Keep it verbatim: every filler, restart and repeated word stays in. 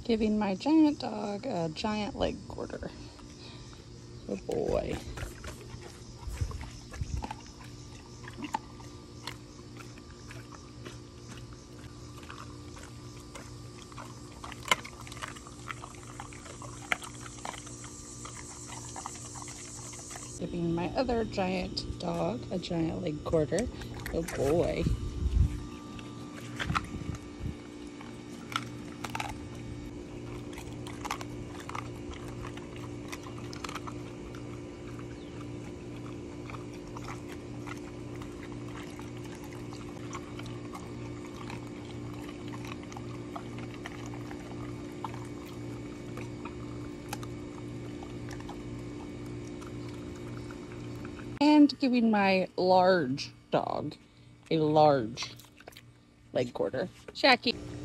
Giving my giant dog a giant leg quarter. Good boy. Giving my other giant dog a giant leg quarter. Good boy. And giving my large dog a large leg quarter. Shaki.